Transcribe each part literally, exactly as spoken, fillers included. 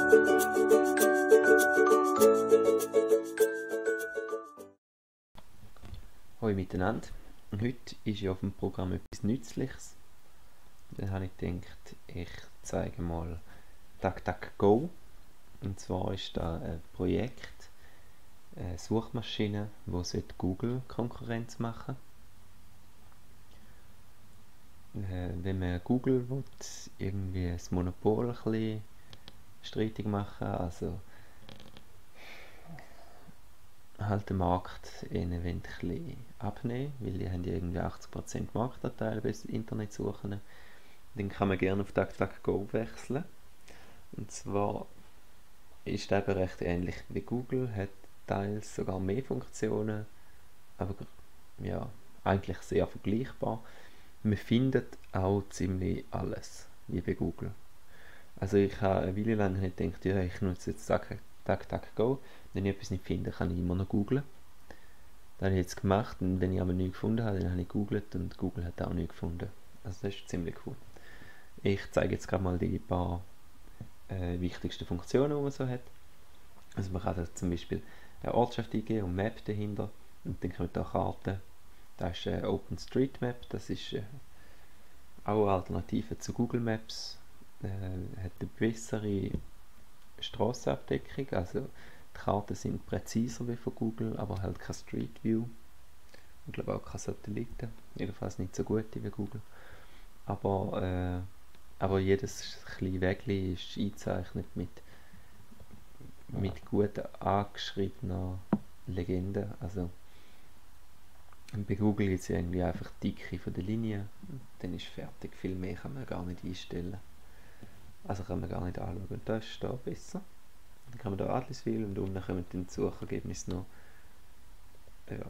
Hallo miteinander. Heute ist ja auf dem Programm etwas Nützliches. Dann habe ich gedacht, ich zeige mal DuckDuckGo. Und zwar ist da ein Projekt, eine Suchmaschine, die Google Konkurrenz machen äh, wenn man Google will, irgendwie das Monopol ein bisschen streitig machen, also halt den Markt ihnen ein bisschen abnehmen, weil die haben ja irgendwie achtzig Prozent Marktanteil bei Internetsuchen. Dann kann man gerne auf DuckDuckGo wechseln. Und zwar ist der recht ähnlich wie Google, hat teils sogar mehr Funktionen, aber ja, eigentlich sehr vergleichbar. Man findet auch ziemlich alles, wie bei Google. Also ich habe eine Weile lang nicht gedacht, ja, ich nutze jetzt DuckDuckGo, wenn ich etwas nicht finde, kann ich immer noch googlen. Das habe ich jetzt gemacht und wenn ich aber nichts gefunden habe, dann habe ich gegoogelt und Google hat auch nichts gefunden. Also das ist ziemlich cool. Ich zeige jetzt gerade mal die paar äh, wichtigsten Funktionen, die man so hat. Also man kann da zum Beispiel eine Ortschaft eingeben und Map dahinter und dann kommt da Karten. Das ist äh, OpenStreetMap, das ist äh, auch eine Alternative zu Google Maps. Äh, hat eine bessere Strassenabdeckung, also die Karten sind präziser wie von Google, aber halt kein Street View. Ich glaube auch keine Satelliten, jedenfalls nicht so gut wie Google. Aber, äh, aber jedes kleine Wägli ist eingezeichnet mit, mit gut angeschriebener Legende. Also bei Google gibt es ja irgendwie einfach die Dicke von der Linie, dann ist fertig. Viel mehr kann man gar nicht einstellen. Also kann man gar nicht anschauen. Und das ist da besser. Dann kann man da Adliswil und unten kommen dann die Suchergebnisse noch. Ja.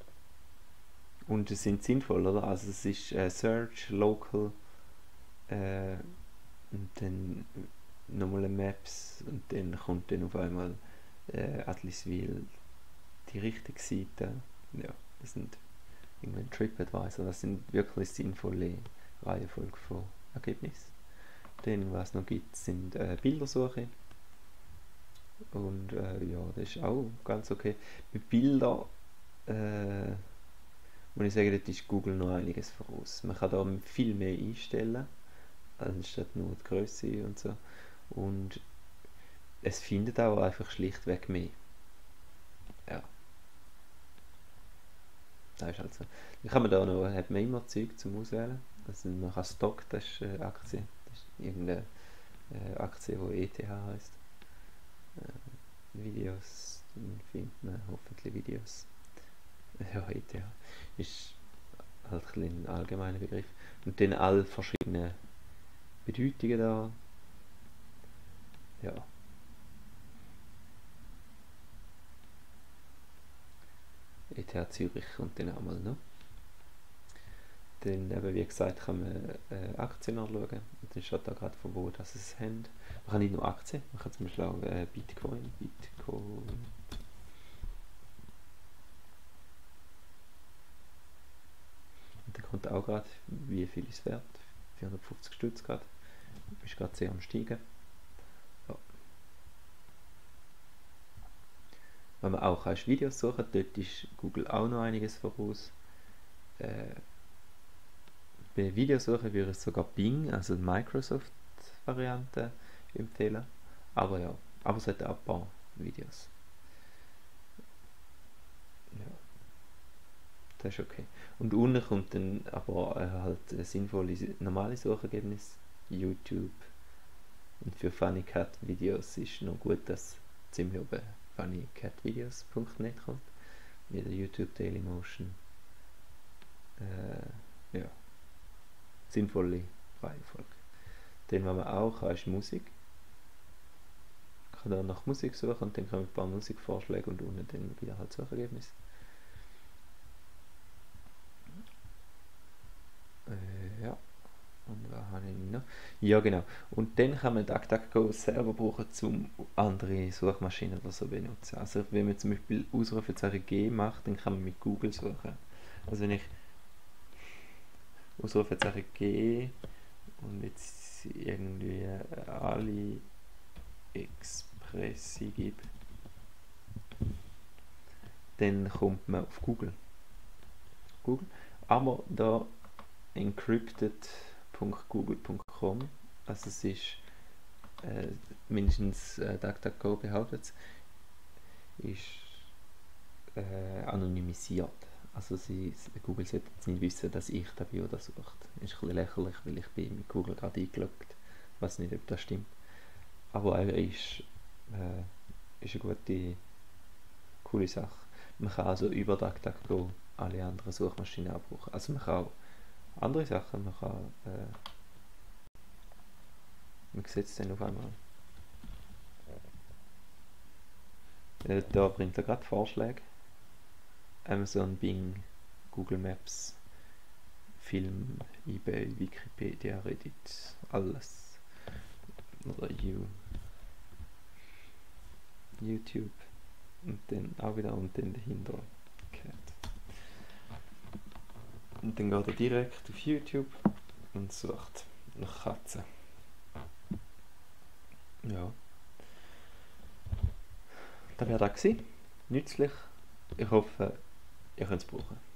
Und es sind sinnvoll, oder? Also es ist äh, Search, Local, äh, und dann nochmal Maps und dann kommt dann auf einmal äh, Adliswil die richtige Seite. Ja, das sind irgendwie TripAdvisor, das sind wirklich sinnvolle Reihenfolge von Ergebnissen. Dann, was es noch gibt, sind äh, Bildersuche. Und äh, ja, das ist auch ganz okay. Bei Bildern äh, muss ich sagen, dort ist Google noch einiges voraus. Man kann da viel mehr einstellen, anstatt nur die Größe und so. Und es findet auch einfach schlichtweg mehr. Ja. Das ist halt so. Dann kann man da noch, hat man immer Zeug zum Auswählen. Also man kann Stock, das ist äh, Aktie. Das ist irgendeine äh, Aktie, die E T H heisst. Äh, Videos, dann findet man hoffentlich Videos. Ja, E T H ist halt ein, ein allgemeiner Begriff. Und dann alle verschiedenen Bedeutungen da. Ja. E T H Zürich und dann einmal noch. Dann eben, wie gesagt, kann man äh, Aktien anschauen. Und dann steht da gerade von wo das es haben. Man kann nicht nur Aktien, man kann zum Beispiel auch äh, Bitcoin, Bitcoin. Und dann kommt auch gerade, wie viel ist es wert. vierhundertfünfzig Stutz gerade. Ist gerade sehr am Steigen. Ja. Wenn man auch kannst Videos suchen, dort ist Google auch noch einiges voraus. Äh, bei Videosuche würde ich sogar Bing, also die Microsoft-Variante, empfehlen. Aber ja, aber es hat auch ein paar Videos. Ja, das ist okay. Und unten kommt dann aber äh, halt ein sinnvolles normale Suchergebnis. YouTube. Und für Funny Cat Videos ist noch gut, dass ziemlich oben funny cat videos punkt net kommt. Wie der YouTube Dailymotion. Äh, ja. Sinnvolle Reihenfolge. Dann, was man auch kann, ist Musik. Man kann da nach Musik suchen und dann kommen ein paar Musikvorschläge und unten dann wieder halt Suchergebnis. Äh, ja. Und was habe ich noch? Ja, genau. Und dann kann man DuckDuckGo selber brauchen, um andere Suchmaschinen oder so benutzen. Also wenn man zum Beispiel Ausrufezeichen G macht, dann kann man mit Google suchen. Also wenn ich Ausrufezeichen G und jetzt irgendwie AliExpress S eingebe, dann kommt man auf Google. Google. Aber da encrypted punkt google punkt com, also es ist äh, mindestens äh, DuckDuckGo behauptet es, ist äh, anonymisiert. Also sie, Google sollte jetzt nicht wissen, dass ich da bin oder sucht. Ist ein bisschen lächerlich, weil ich bin mit Google gerade eingeloggt. Ich weiß nicht, ob das stimmt. Aber er ist, äh, ist eine gute, coole Sache. Man kann also über DuckDuckGo alle anderen Suchmaschinen auch brauchen. Also man kann auch andere Sachen, man kann, äh, man sieht es dann auf einmal. Äh, da bringt er gerade Vorschläge. Amazon, Bing, Google Maps, Film, eBay, Wikipedia, Reddit, alles. Oder you, YouTube. Und dann auch wieder und dann dahinter Cat. Und dann geht er direkt auf YouTube und sucht nach Katzen. Ja. Das wäre das gewesen. Nützlich. Ich hoffe, ihr könnt es brauchen.